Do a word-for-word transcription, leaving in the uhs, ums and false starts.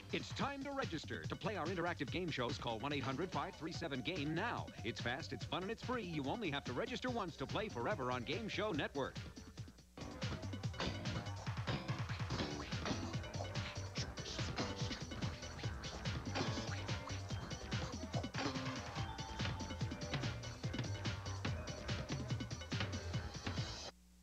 It's time to register. To play our interactive game shows, call one eight hundred five three seven game now. It's fast, it's fun, and it's free. You only have to register once to play forever on Game Show Network.